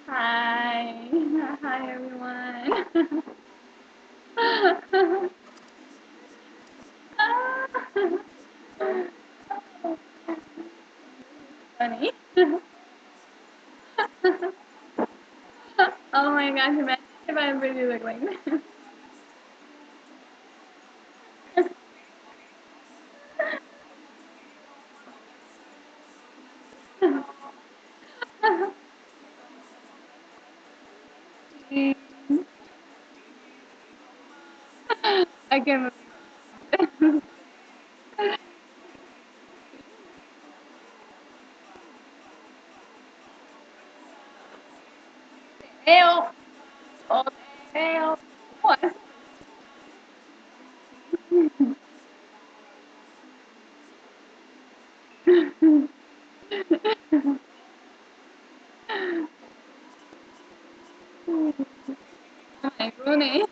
Hi. Hi, everyone. Funny. Oh my gosh, imagine if I really look like this. I can't believe it. Ew. Oh, ew. What? Oh my goodness.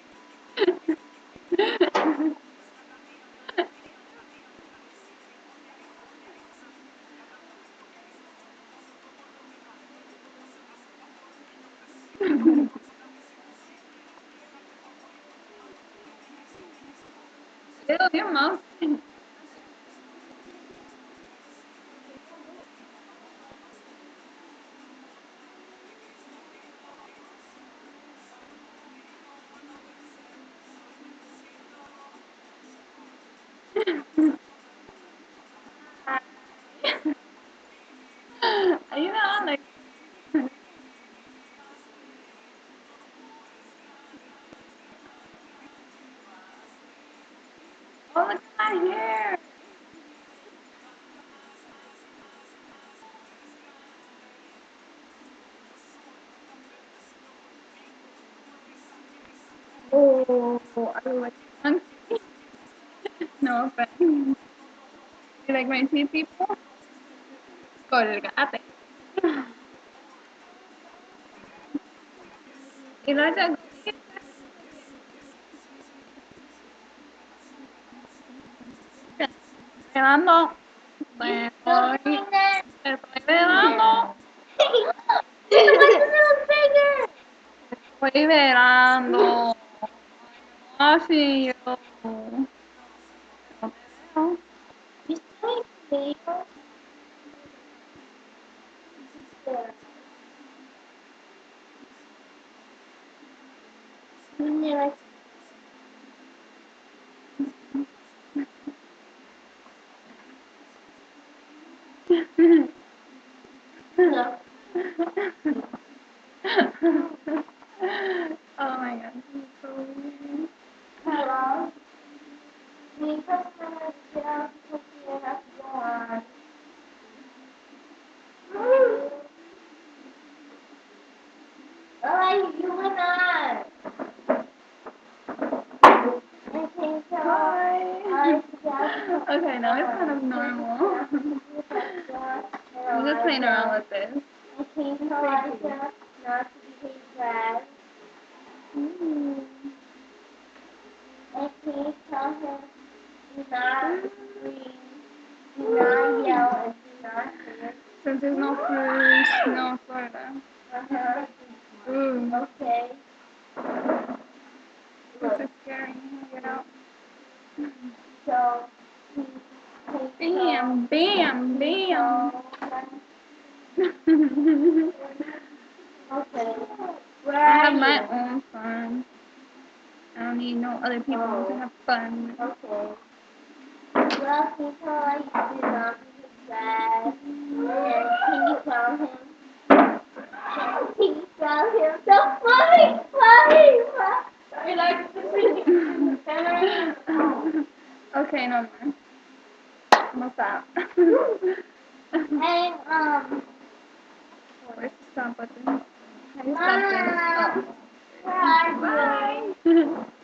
Ew, your mouth. You know, like, oh, look at my hair. Oh, I look like a monkey. No offense. You like my teeth, people? Colgate. Y luego velando. Me estoy, me estoy velando. Estoy velando. Así yo. No te veo. Oh my god, this is so weird. Hello. Me customer get out because we have to go on. What are you doing on? Hi. Okay, now it's kind of normal. I'm just playing around with this. I came to Elijah not to behave bad. I came tell him do not scream, do not yell, and do not hurt. Since there's no food, no Florida. Okay. This is scary. Get out. So, bam, bam, bam. Okay. Where I have my own fun. I don't need no other people to have fun. Okay. Well, people like do not be sad. And can you tell him? Can you tell him? So funny, funny, funny. You like the Okay, no more. I'm gonna stop. And where's the stop button? How do you stop this? Oh. Bye.